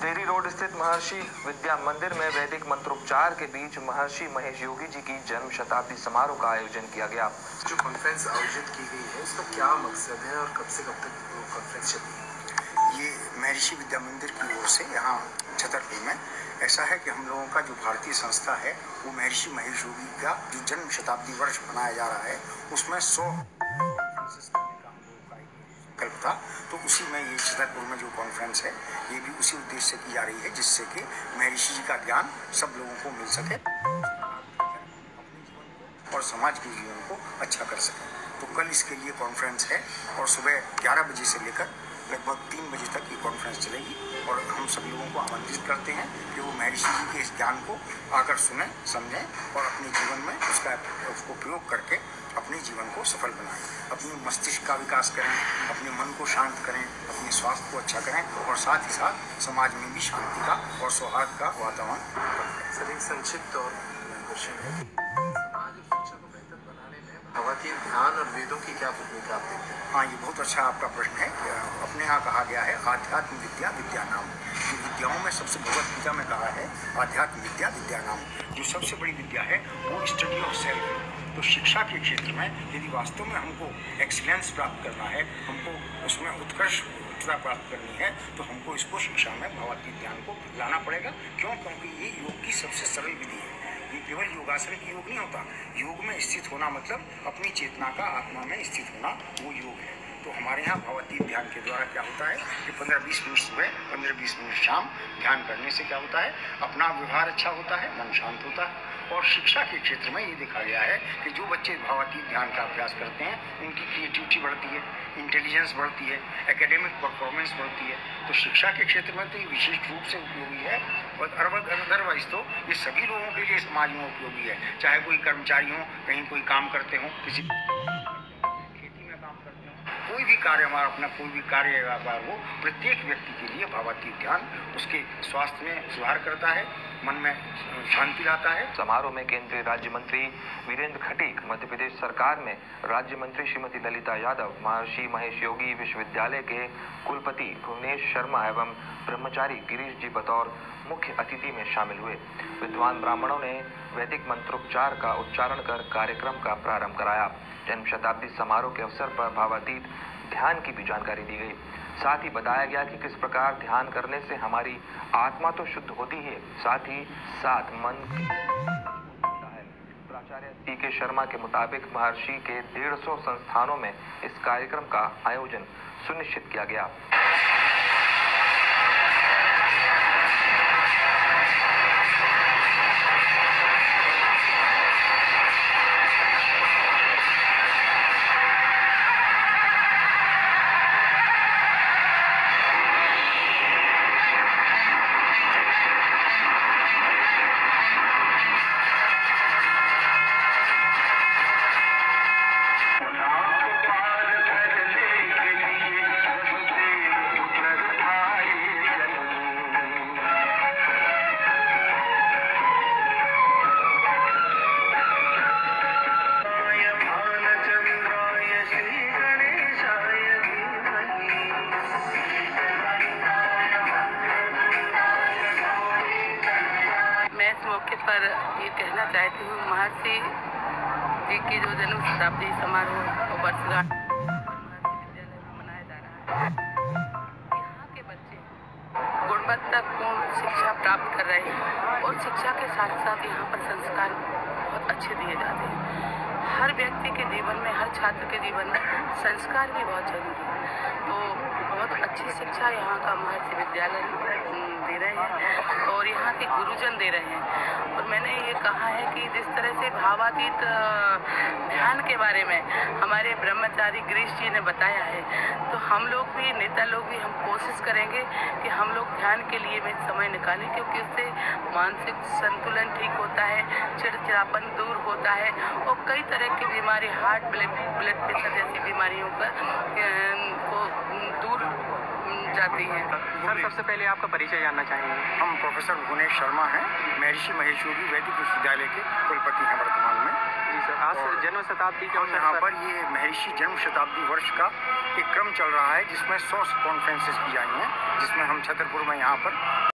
देरी रोड स्थित महर्षि विद्या मंदिर में वैदिक मंत्रोपचार के बीच महर्षि महेश योगी जी की जन्म शताब्दी समारोह का आयोजन किया गया। जो कॉन्फ्रेंस आयोजित की गई है उसका क्या मकसद है और कब से कब तक वो कॉन्फ्रेंस चली है? ये महर्षि विद्या मंदिर की ओर से यहाँ छतरपुर में ऐसा है कि हम लोगों का जो भारतीय संस्था है वो महर्षि महेश योगी का जो जन्म शताब्दी वर्ष मनाया जा रहा है उसमें 100 कॉन्फ्रेंसेस करने का हम लोगों का संकल्प था। तो उसी में ये छतरपुर में जो कॉन्फ्रेंस है ये भी उसी उद्देश्य से की जा रही है जिससे कि महर्षि जी का ज्ञान सब लोगों को मिल सके, अपने जीवन को और समाज के जीवन को अच्छा कर सके। तो कल इसके लिए कॉन्फ्रेंस है और सुबह 11 बजे से लेकर लगभग 3 बजे तक ये कॉन्फ्रेंस चलेगी और हम सब लोगों को आमंत्रित करते हैं कि वो महर्षि जी के इस ज्ञान को आकर सुनें, समझें और अपने जीवन में उसको प्रयोग करके अपने जीवन को सफल बनाएं, अपने मस्तिष्क का विकास करें, अपने मन को शांत करें, अपने स्वास्थ्य को अच्छा करें और साथ ही साथ समाज में भी शांति का और सौहार्द का वातावरण बनाएं। सर, एक संक्षिप्त और क्वेश्चन है, समाज और शिक्षा को बेहतर बनाने में भावातीत ध्यान और वेदों की क्या भूमिका आप देखते हैं? हाँ, ये बहुत अच्छा आपका प्रश्न है। अपने यहाँ कहा गया है आध्यात्म विद्या विद्या नाम। जो विद्याओं में सबसे भगवत गीता में कहा है आध्यात्म विद्या विद्या नाम। जो सबसे बड़ी विद्या है वो स्टडी ऑफ सेल्फ है। तो शिक्षा के क्षेत्र में यदि वास्तव में हमको एक्सीलेंस प्राप्त करना है, हमको उसमें उत्कृष्टता प्राप्त करनी है तो हमको इसको शिक्षा में भावातीत ज्ञान को लाना पड़ेगा। क्योंकि ये योग की सबसे सरल विधि है। ये केवल योगासन की योग नहीं होता। योग में स्थित होना मतलब अपनी चेतना का आत्मा में स्थित होना, वो योग है। तो हमारे यहाँ भावातीत ध्यान के द्वारा क्या होता है कि 15-20 मिनट सुबह, 15-20 मिनट शाम ध्यान करने से क्या होता है, अपना व्यवहार अच्छा होता है, मन शांत होता है। और शिक्षा के क्षेत्र में ये देखा गया है कि जो बच्चे भावातीत ध्यान का अभ्यास करते हैं उनकी क्रिएटिविटी बढ़ती है, इंटेलिजेंस बढ़ती है, एकेडमिक परफॉर्मेंस बढ़ती है। तो शिक्षा के क्षेत्र में तो ये विशिष्ट रूप से उपयोगी है और अदरवाइज तो ये सभी लोगों के लिए समाज में उपयोगी है। चाहे कोई कर्मचारी हो, कहीं कोई काम करते हो, किसी खेती में काम करते हो, कोई भी कार्य हमारा अपना कोई भी कार्य व्यापार हो, प्रत्येक व्यक्ति के लिए भावातीत ध्यान उसके स्वास्थ्य में सुधार करता है, मन में शांति लाता है। समारोह में केंद्रीय राज्य मंत्री वीरेंद्र खटीक, मध्य प्रदेश सरकार में राज्य मंत्री श्रीमती ललिता यादव, महर्षि महेश योगी विश्वविद्यालय के कुलपति भुवनेश शर्मा एवं ब्रह्मचारी गिरीश जी बतौर मुख्य अतिथि में शामिल हुए। विद्वान ब्राह्मणों ने वैदिक मंत्रोपचार का उच्चारण कर कार्यक्रम का प्रारंभ कराया। जन्म शताब्दी समारोह के अवसर पर भावातीत ध्यान की भी जानकारी दी गई। साथ ही बताया गया कि किस प्रकार ध्यान करने से हमारी आत्मा तो शुद्ध होती है, साथ ही साथ मन होता है। प्राचार्य टी.के. शर्मा के मुताबिक महर्षि के 150 संस्थानों में इस कार्यक्रम का आयोजन सुनिश्चित किया गया। मौके पर ये कहना चाहती हूँ, महर्षि जी की जो जन्म शताब्दी समारोह वर्षगांठ महर्षि विद्यालय में मनाया जा रहा है। यहाँ के बच्चे गुणवत्तापूर्ण शिक्षा प्राप्त कर रहे हैं और शिक्षा के साथ साथ यहाँ पर संस्कार बहुत अच्छे दिए जाते हैं। हर व्यक्ति के जीवन में, हर छात्र के जीवन में संस्कार भी बहुत जरूरी है। तो बहुत अच्छी शिक्षा यहाँ का महर्षि विद्यालय दे रहे हैं और यहाँ के गुरुजन दे रहे हैं। और मैंने ये कहा है कि जिस तरह से भावातीत ध्यान के बारे में हमारे ब्रह्मचारी गिरीश जी ने बताया है, तो हम लोग भी, नेता लोग भी, हम कोशिश करेंगे कि हम लोग ध्यान के लिए में समय निकालें, क्योंकि उससे मानसिक संतुलन ठीक होता है, चिड़चिड़ापन दूर होता है और कई तरह की बीमारी, हार्ट, ब्लड प्रेशर जैसी बीमारियों को दूर जाती हैं। सर, सबसे पहले आपका परिचय जानना चाहेंगे। हम प्रोफेसर भुवनेश शर्मा हैं, महर्षि महेश योगी वैदिक विश्वविद्यालय के कुलपति हैं वर्तमान में। जी सर, आज जन्म शताब्दी के अवसर यहाँ पर ये महर्षि जन्म शताब्दी वर्ष का एक क्रम चल रहा है जिसमें 100 कॉन्फ्रेंसेस की जाएंगी, जिसमें हम छतरपुर में यहाँ पर